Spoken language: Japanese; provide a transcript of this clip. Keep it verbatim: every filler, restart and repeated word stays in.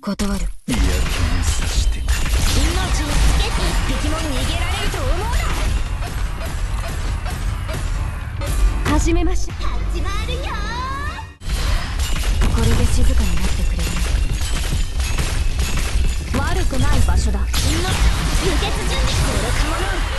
断る。 嫌気にさしてくれ。 命をつけ一匹も逃げられると思うな。始めましょう。始まるよ。これで静かになってくれる。悪くない場所だ。みんな輸血準備。愚か者。